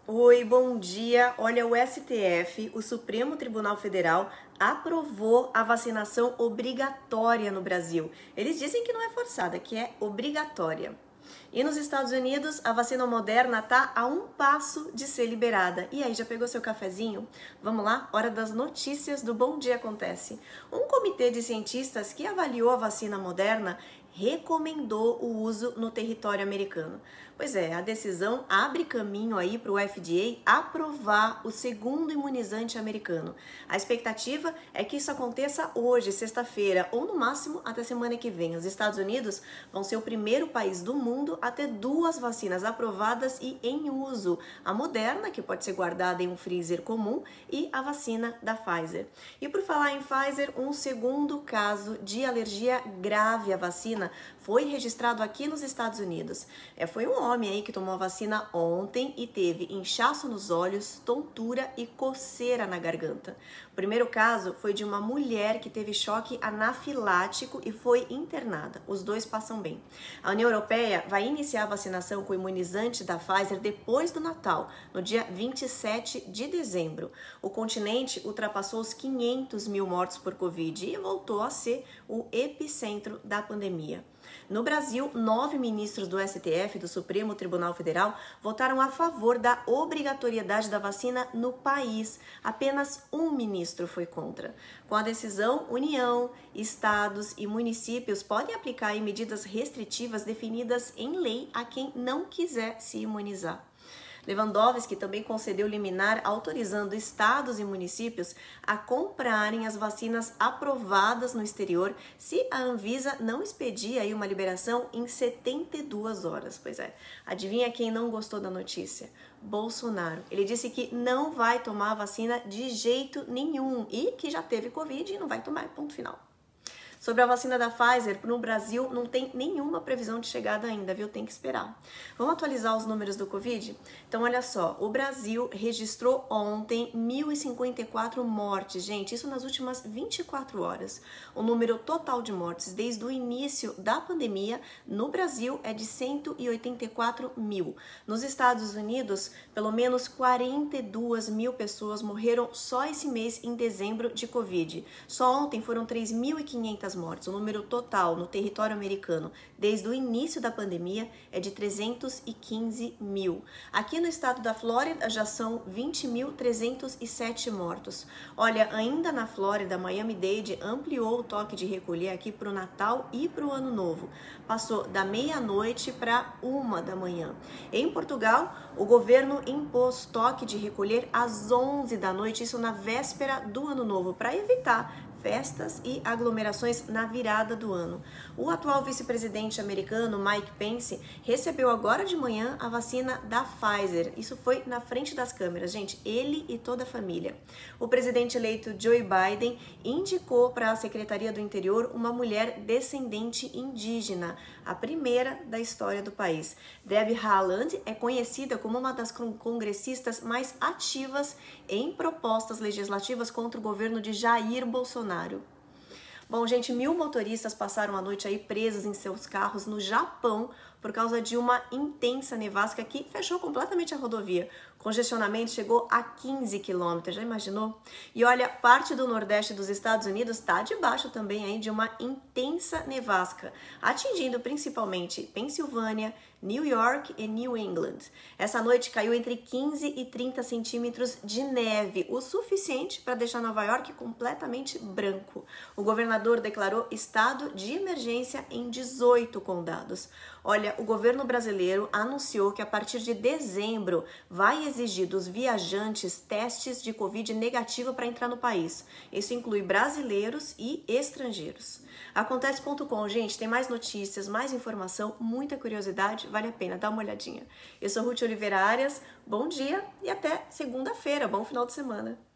Oi, bom dia. Olha, o STF, o Supremo Tribunal Federal, aprovou a vacinação obrigatória no Brasil. Eles dizem que não é forçada, que é obrigatória. E nos Estados Unidos, a vacina Moderna está a um passo de ser liberada. E aí, já pegou seu cafezinho? Vamos lá? Hora das notícias do Bom Dia Acontece. Um comitê de cientistas que avaliou a vacina Moderna recomendou o uso no território americano. Pois é, a decisão abre caminho aí para o FDA aprovar o segundo imunizante americano. A expectativa é que isso aconteça hoje, sexta-feira, ou no máximo até semana que vem. Os Estados Unidos vão ser o primeiro país do mundo a ter duas vacinas aprovadas e em uso. A Moderna, que pode ser guardada em um freezer comum, e a vacina da Pfizer. E por falar em Pfizer, um segundo caso de alergia grave à vacina foi registrado aqui nos Estados Unidos. Foi um homem aí que tomou a vacina ontem e teve inchaço nos olhos, tontura e coceira na garganta. O primeiro caso foi de uma mulher que teve choque anafilático e foi internada. Os dois passam bem. A União Europeia vai iniciar a vacinação com o imunizante da Pfizer depois do Natal, no dia 27 de dezembro. O continente ultrapassou os 500 mil mortos por Covid e voltou a ser o epicentro da pandemia. No Brasil, 9 ministros do STF, do Supremo Tribunal Federal, votaram a favor da obrigatoriedade da vacina no país. Apenas um ministro foi contra. Com a decisão, União, estados e municípios podem aplicar medidas restritivas definidas em lei a quem não quiser se imunizar. Lewandowski também concedeu liminar autorizando estados e municípios a comprarem as vacinas aprovadas no exterior se a Anvisa não expedir aí uma liberação em 72 horas. Pois é, adivinha quem não gostou da notícia? Bolsonaro. Ele disse que não vai tomar a vacina de jeito nenhum e que já teve Covid e não vai tomar, ponto final. Sobre a vacina da Pfizer, no Brasil não tem nenhuma previsão de chegada ainda, viu? Tem que esperar. Vamos atualizar os números do Covid? Então, olha só, o Brasil registrou ontem 1.054 mortes, gente, isso nas últimas 24 horas. O número total de mortes desde o início da pandemia no Brasil é de 184 mil. Nos Estados Unidos, pelo menos 42 mil pessoas morreram só esse mês em dezembro de Covid. Só ontem foram 3.500 mortes. O número total no território americano desde o início da pandemia é de 315 mil. Aqui no estado da Flórida já são 20.307 mortos. Olha, ainda na Flórida, Miami-Dade ampliou o toque de recolher aqui para o Natal e para o Ano Novo. Passou da meia-noite para 1 da manhã. Em Portugal, o governo impôs toque de recolher às 11 da noite, isso na véspera do Ano Novo, para evitar festas e aglomerações na virada do ano. O atual vice-presidente americano, Mike Pence, recebeu agora de manhã a vacina da Pfizer. Isso foi na frente das câmeras, gente, ele e toda a família. O presidente eleito Joe Biden indicou para a Secretaria do Interior uma mulher descendente indígena, a primeira da história do país. Debbie Haaland é conhecida como uma das congressistas mais ativas em propostas legislativas contra o governo de Jair Bolsonaro. Bom, gente, 1.000 motoristas passaram a noite aí presos em seus carros no Japão por causa de uma intensa nevasca que fechou completamente a rodovia. O congestionamento chegou a 15 quilômetros, já imaginou? E olha, parte do nordeste dos Estados Unidos está debaixo também aí de uma intensa nevasca, atingindo principalmente Pensilvânia, New York e New England. Essa noite caiu entre 15 e 30 centímetros de neve, o suficiente para deixar Nova York completamente branco. O governador declarou estado de emergência em 18 condados. Olha, o governo brasileiro anunciou que a partir de dezembro vai exigir dos viajantes testes de Covid negativo para entrar no país. Isso inclui brasileiros e estrangeiros. Acontece.com, gente, tem mais notícias, mais informação, muita curiosidade, vale a pena, dá uma olhadinha. Eu sou Ruth Oliveira Arias, bom dia e até segunda-feira, bom final de semana.